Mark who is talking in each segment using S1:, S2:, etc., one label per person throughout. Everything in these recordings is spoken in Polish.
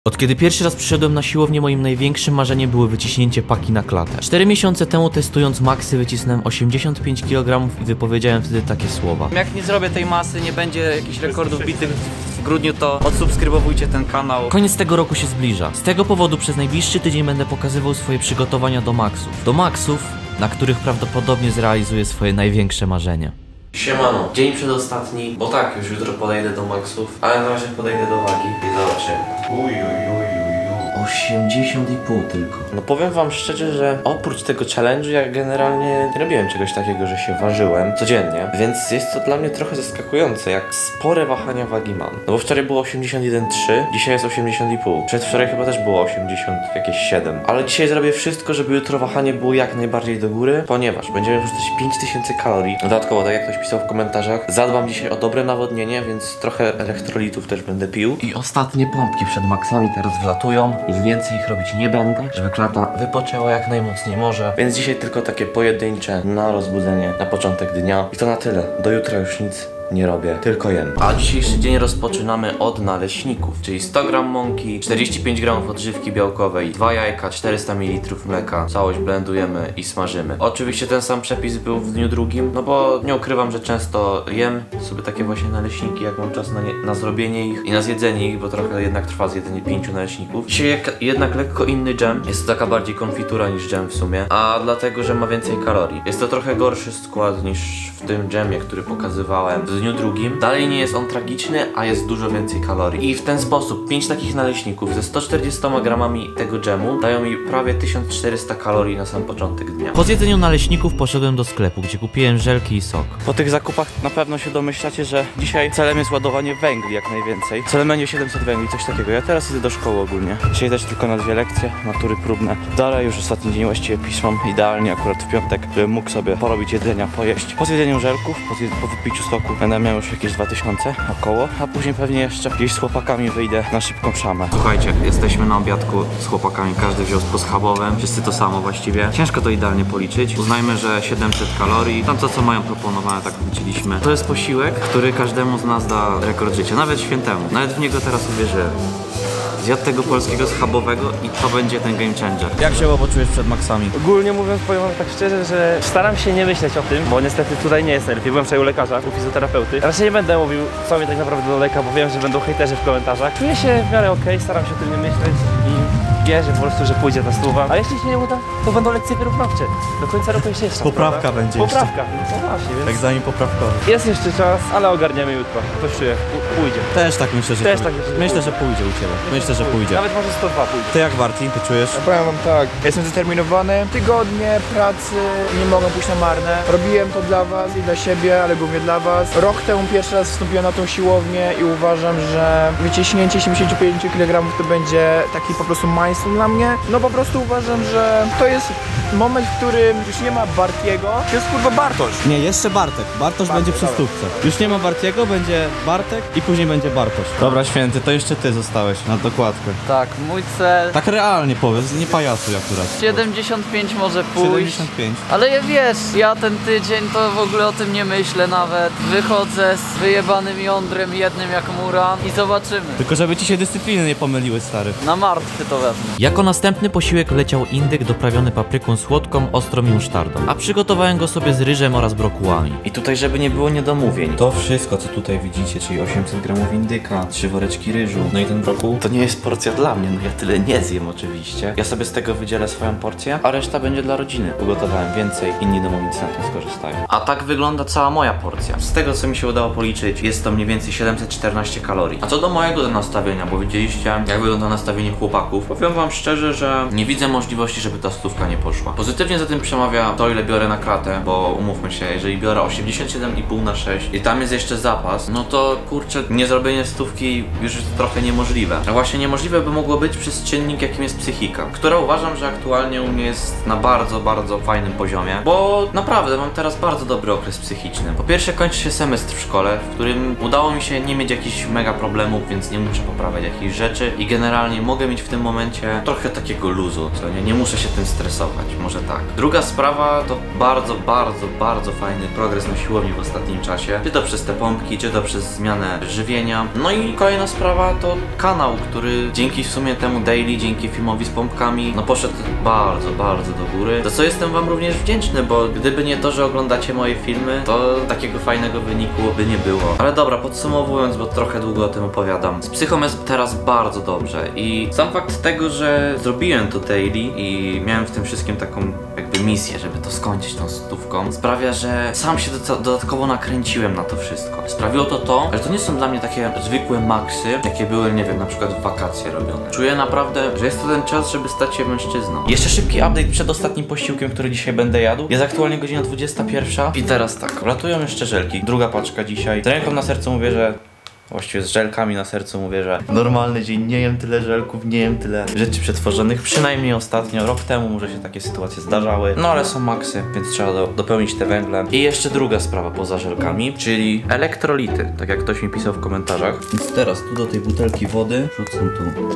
S1: Od kiedy pierwszy raz przyszedłem na siłownię, moim największym marzeniem było wyciśnięcie paki na klatę. 4 miesiące temu, testując maksy, wycisnąłem 85 kg i wypowiedziałem wtedy takie słowa.
S2: Jak nie zrobię tej masy, nie będzie jakichś rekordów bitych w grudniu, to odsubskrybujcie ten kanał.
S1: Koniec tego roku się zbliża. Z tego powodu przez najbliższy tydzień będę pokazywał swoje przygotowania do maksów. Do maksów, na których prawdopodobnie zrealizuję swoje największe marzenia.
S3: Siemano, dzień przedostatni, bo tak, już jutro podejdę do maksów, ale na razie podejdę do wagi i zobaczymy. 80,5 tylko. No powiem wam szczerze, że oprócz tego challenge'u ja generalnie nie robiłem czegoś takiego, że się ważyłem codziennie, więc jest to dla mnie trochę zaskakujące, jak spore wahania wagi mam. No bo wczoraj było 81,3, dzisiaj jest 80,5. Przedwczoraj chyba też było 80 jakieś 7. Ale dzisiaj zrobię wszystko, żeby jutro wahanie było jak najbardziej do góry, ponieważ będziemy wrzucać 5000 kalorii. Dodatkowo, tak jak ktoś pisał w komentarzach, zadbam dzisiaj o dobre nawodnienie, więc trochę elektrolitów też będę pił. I ostatnie pompki przed maksami teraz wlatują. Już więcej ich robić nie będę, żeby klata wypoczęła jak najmocniej może. Więc dzisiaj tylko takie pojedyncze na rozbudzenie, na początek dnia. I to na tyle. Do jutra już nic nie robię, tylko jem. A dzisiejszy dzień rozpoczynamy od naleśników, czyli 100 g mąki, 45 g odżywki białkowej, 2 jajka, 400 ml mleka. Całość blendujemy i smażymy. Oczywiście ten sam przepis był w dniu drugim, no bo nie ukrywam, że często jem sobie takie właśnie naleśniki, jak mam czas na zrobienie ich i na zjedzenie ich, bo trochę jednak trwa zjedzenie 5 naleśników. Dzisiaj jednak lekko inny dżem. Jest to taka bardziej konfitura niż dżem w sumie, a dlatego, że ma więcej kalorii. Jest to trochę gorszy skład niż w tym dżemie, który pokazywałem w dniu drugim. Dalej nie jest on tragiczny, a jest dużo więcej kalorii. I w ten sposób 5 takich naleśników ze 140 gramami tego dżemu dają mi prawie 1400 kalorii na sam początek dnia.
S1: Po zjedzeniu naleśników poszedłem do sklepu, gdzie kupiłem żelki i sok.
S2: Po tych zakupach na pewno się domyślacie, że dzisiaj celem jest ładowanie węgli jak najwięcej. Celem będzie 700 węgli, coś takiego. Ja teraz idę do szkoły ogólnie. Dzisiaj też tylko na 2 lekcje, matury próbne. Dalej już ostatni dzień właściwie piszą idealnie akurat w piątek, żebym mógł sobie porobić jedzenia, pojeść. Po zjedzeniu żelków, po wypiciu soku będę miał już jakieś 2000 około, a później pewnie jeszcze gdzieś z chłopakami wyjdę na szybką szamę. Słuchajcie, jesteśmy na obiadku z chłopakami, każdy wziął po schabowym, wszyscy to samo właściwie. Ciężko to idealnie policzyć. Uznajmy, że 700 kalorii, tam to co mają proponowane, tak liczyliśmy. To jest posiłek, który każdemu z nas da rekord życia, nawet świętemu. Nawet w niego teraz uwierzyłem. Zjadł tego polskiego schabowego i to będzie ten game changer. Jak się poczujesz przed maksami?
S4: Ogólnie mówiąc, powiem wam tak szczerze, że staram się nie myśleć o tym, bo niestety tutaj nie jest najlepiej. Byłem wczoraj u lekarza, u fizjoterapeuty. Raczej nie będę mówił, co mi tak naprawdę doleka, bo wiem, że będą hejterzy w komentarzach. Czuję się w miarę okej, staram się o tym nie myśleć i wierzę po prostu, że pójdzie ta stuwa. A jeśli się nie uda, to będą lekcje wyrównawcze. Do końca roku jeszcze jest czas.
S5: Poprawka
S4: prawda?
S5: będzie
S4: Poprawka, no właśnie, więc
S5: egzamin poprawkowy.
S4: jest jeszcze czas, ale ogarniemy jutro. Coś czuję, pójdzie.
S5: Też tak myślę, że
S4: Też
S5: pójdzie.
S4: tak myślę, że
S5: Myślę, że pójdzie u Ciebie. Myślę, że pójdzie.
S4: Nawet może 102 pójdzie.
S5: Ty jak Warti, ty czujesz?
S6: Powiem wam tak, jestem zdeterminowany. Tygodnie pracy nie mogą pójść na marne. Robiłem to dla was i dla siebie, ale głównie dla was. Rok temu pierwszy raz wstąpiłem na tą siłownię i uważam, że wyciśnięcie 75 kg to będzie taki po prostu milestone dla mnie. No po prostu uważam, że to jest moment, w którym już nie ma Bartiego, to jest kurwa Bartosz.
S5: Nie, jeszcze Bartek. Bartosz będzie przy stówce. Już nie ma Bartiego, będzie Bartek i później będzie Bartosz. Dobra, święty, to jeszcze ty zostałeś na dokładkę.
S2: Tak, mój cel
S5: Tak realnie powiedz, nie pajacuj akurat.
S2: 75 może pójść.
S5: 75.
S2: Ale wiesz, ja ten tydzień to w ogóle o tym nie myślę nawet. Wychodzę z wyjebanym jądrem jednym jak muran i zobaczymy.
S5: Tylko żeby ci się dyscypliny nie pomyliły, stary.
S2: Na martwy to wezmę.
S1: Jako następny posiłek leciał indyk doprawiony papryką słodką, ostrą i musztardą, a przygotowałem go sobie z ryżem oraz brokułami.
S3: I tutaj, żeby nie było niedomówień, to wszystko, co tutaj widzicie, czyli 800 g indyka, 3 woreczki ryżu, no i ten brokuł, to nie jest porcja dla mnie, no ja tyle nie zjem oczywiście. Ja sobie z tego wydzielę swoją porcję, a reszta będzie dla rodziny. Ugotowałem więcej, inni domownicy na tym skorzystają. A tak wygląda cała moja porcja. Z tego, co mi się udało policzyć, jest to mniej więcej 714 kalorii. A co do mojego nastawienia, bo widzieliście, jak wygląda nastawienie chłopaków, powiem wam szczerze, że nie widzę możliwości, żeby ta stówka nie poszła. Pozytywnie za tym przemawia to, ile biorę na kratę, bo umówmy się, jeżeli biorę 87,5 na 6 i tam jest jeszcze zapas, no to kurczę, nie zrobienie stówki już jest trochę niemożliwe. A właśnie niemożliwe by mogło być przez czynnik, jakim jest psychika, która uważam, że aktualnie u mnie jest na bardzo, bardzo fajnym poziomie, bo naprawdę mam teraz bardzo dobry okres psychiczny. Po pierwsze, kończy się semestr w szkole, w którym udało mi się nie mieć jakichś mega problemów, więc nie muszę poprawiać jakichś rzeczy i generalnie mogę mieć w tym momencie wiecie, trochę takiego luzu, co nie muszę się tym stresować, może tak. Druga sprawa to bardzo fajny progres na siłowni w ostatnim czasie, czy to przez te pompki, czy to przez zmianę żywienia. No i kolejna sprawa to kanał, który dzięki w sumie temu daily, dzięki filmowi z pompkami, no poszedł bardzo do góry, za co jestem wam również wdzięczny, bo gdyby nie to, że oglądacie moje filmy, to takiego fajnego wyniku by nie było. Ale dobra, podsumowując, bo trochę długo o tym opowiadam, z psychą jest teraz bardzo dobrze i sam fakt tego, że zrobiłem to daily i miałem w tym wszystkim taką jakby misję, żeby to skończyć tą 100, sprawia, że sam się dodatkowo nakręciłem na to wszystko. Sprawiło to, że to nie są dla mnie takie zwykłe maksy, jakie były, nie wiem, na przykład w wakacje robione. Czuję naprawdę, że jest to ten czas, żeby stać się mężczyzną. Jeszcze szybki update przed ostatnim posiłkiem, który dzisiaj będę jadł. Jest aktualnie godzina 21 i teraz tak, ratują jeszcze żelki. Druga paczka dzisiaj. Z ręką na sercu mówię, że właściwie z żelkami na sercu mówię, że normalny dzień, nie jem tyle żelków, nie jem tyle rzeczy przetworzonych, przynajmniej ostatnio, rok temu może się takie sytuacje zdarzały, no ale są maksy, więc trzeba dopełnić te węgle. I jeszcze druga sprawa poza żelkami, czyli elektrolity, tak jak ktoś mi pisał w komentarzach. Więc teraz tu do tej butelki wody wrzucam tu,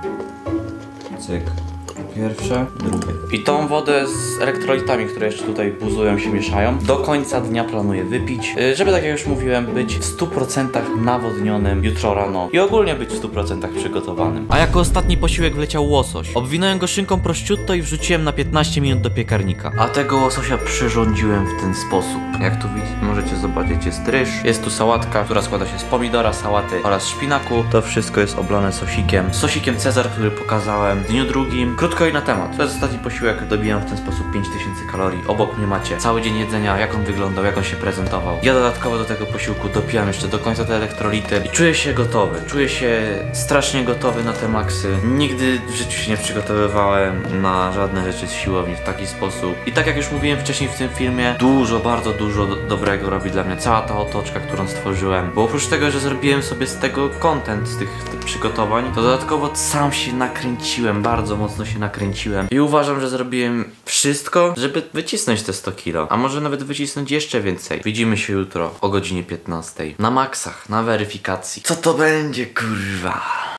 S3: cyk. Pierwsze, drugie. I tą wodę z elektrolitami, które jeszcze tutaj buzują się, mieszają, do końca dnia planuję wypić, żeby, tak jak już mówiłem, być w 100% nawodnionym jutro rano i ogólnie być w 100% przygotowanym.
S1: A jako ostatni posiłek wleciał łosoś. Obwinąłem go szynką prosciutto i wrzuciłem na 15 minut do piekarnika.
S3: A tego łososia przyrządziłem w ten sposób. Jak tu widzicie, możecie zobaczyć, jest ryż, jest tu sałatka, która składa się z pomidora, sałaty oraz szpinaku. To wszystko jest oblane sosikiem Cezar, który pokazałem w dniu drugim. Krótko i na temat. To jest ostatni posiłek, dobijam w ten sposób 5000 kalorii. Obok mnie macie cały dzień jedzenia, jak on wyglądał, jak on się prezentował. Ja dodatkowo do tego posiłku dopijam jeszcze do końca te elektrolity i czuję się gotowy. Czuję się strasznie gotowy na te maksy. Nigdy w życiu się nie przygotowywałem na żadne rzeczy z siłowni w taki sposób. I tak jak już mówiłem wcześniej w tym filmie, bardzo dużo dobrego robi dla mnie cała ta otoczka, którą stworzyłem. Bo oprócz tego, że zrobiłem sobie z tego content, z tych przygotowań, to dodatkowo sam się nakręciłem, bardzo mocno się nakręciłem i uważam, że zrobiłem wszystko, żeby wycisnąć te 100 kilo, a może nawet wycisnąć jeszcze więcej. Widzimy się jutro o godzinie 15 na maksach, na weryfikacji. Co to będzie, kurwa?